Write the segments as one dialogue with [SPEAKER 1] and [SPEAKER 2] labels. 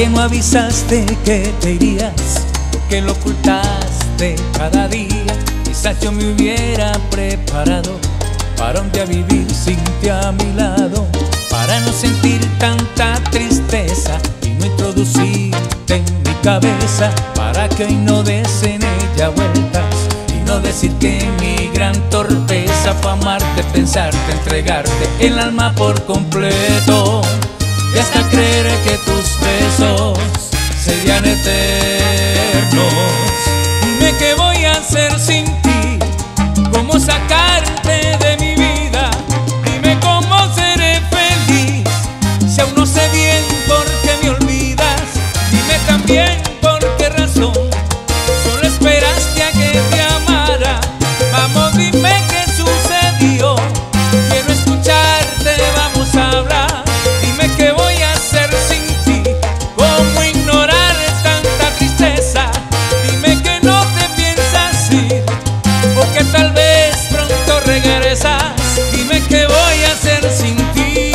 [SPEAKER 1] qué no avisaste que te irías? ¿Por qué lo ocultaste cada día? Quizás yo me hubiera preparado para un día vivir sin ti a mi lado, para no sentir tanta tristeza y no introducirte en mi cabeza, para que hoy no des en ella vueltas y no decir que mi gran torpeza fue amarte, pensarte, entregarte el alma por completo y hasta creer que tus besos serían eternos. Dime qué voy a hacer sin ti, cómo sacarte de mi vida. Dime cómo seré feliz si aún no sé bien por qué me olvidas. Dime también por qué razón solo esperaste a que te amara. Vamos, dime qué sucedió, quiero escucharte, vamos a hablar. Dime qué voy a hacer sin ti, cómo ignorar tanta tristeza. Dime que no te piensas ir o que tal vez pronto regresas. Dime qué voy a hacer sin ti.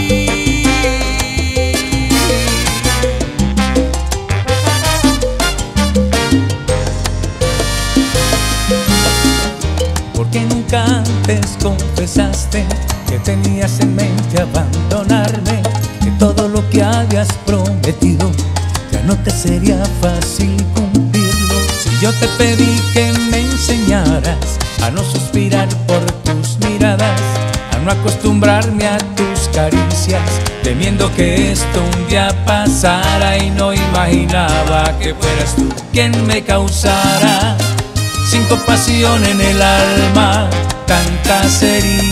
[SPEAKER 1] Porque nunca antes confesaste que tenías en mente abandonarme, que todo lo que habías prometido ya no te sería fácil cumplirlo. Si yo te pedí que me enseñaras a no suspirar por tus miradas, a no acostumbrarme a tus caricias, temiendo que esto un día pasara, y no imaginaba que fueras tú quien me causara sin compasión en el alma tantas heridas.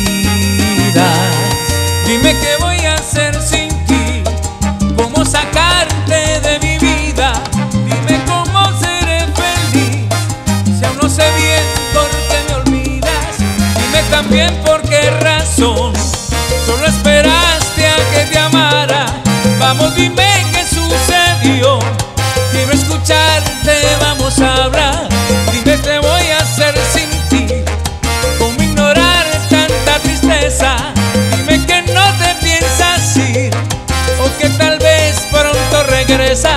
[SPEAKER 1] Dime qué voy a hacer sin ti, cómo sacarte de mi vida. Dime cómo seré feliz si aún no sé bien por qué me olvidas. Dime también por qué razón solo esperaste a que te amara. Vamos, dime qué sucedió, quiero escucharte, vamos a hablar. Dime qué voy a hacer sin ti, cómo ignorar tanta tristeza. Dime que no te piensas ir o que tal vez pronto regresas.